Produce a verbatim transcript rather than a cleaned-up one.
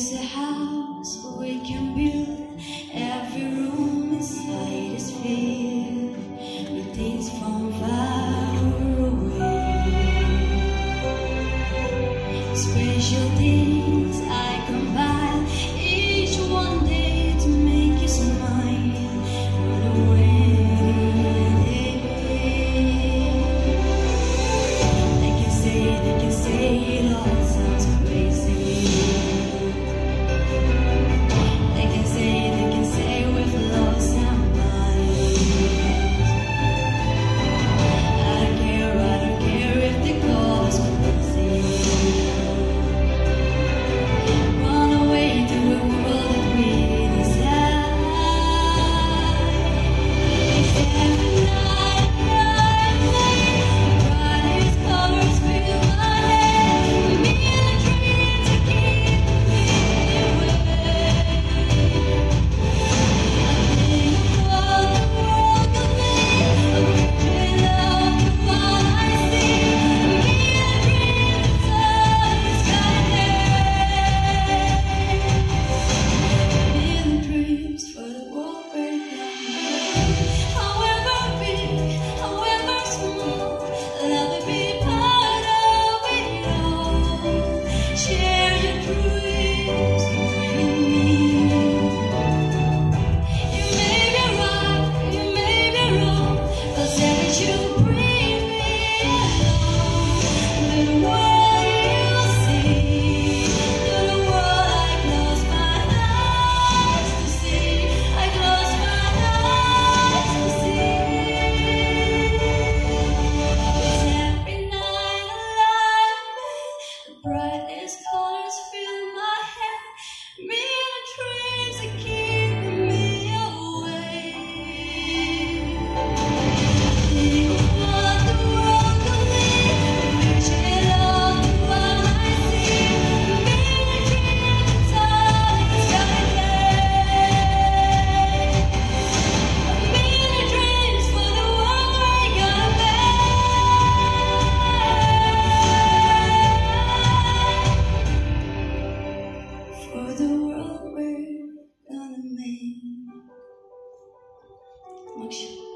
There's a house we can build. Every room inside is filled with things from far away. Special things I combine, each one day to make you smile. Run away. They can say, they can say it all sounds crazy. They can say, they can say we've lost our minds. I don't care, I don't care if they call us crazy. Run away to a world that we desire. Every night, night, night, brightest colors fill my head. Me and a dream to keep me away. Brightest colors fill my head. Me and the dreams that keep me away. Think of what the world could be. Reach it all to what I see. Me and the dreams that's all it's gotta take. Me and the dreams for the world we're gonna make. For the world we're gonna make. Moksha.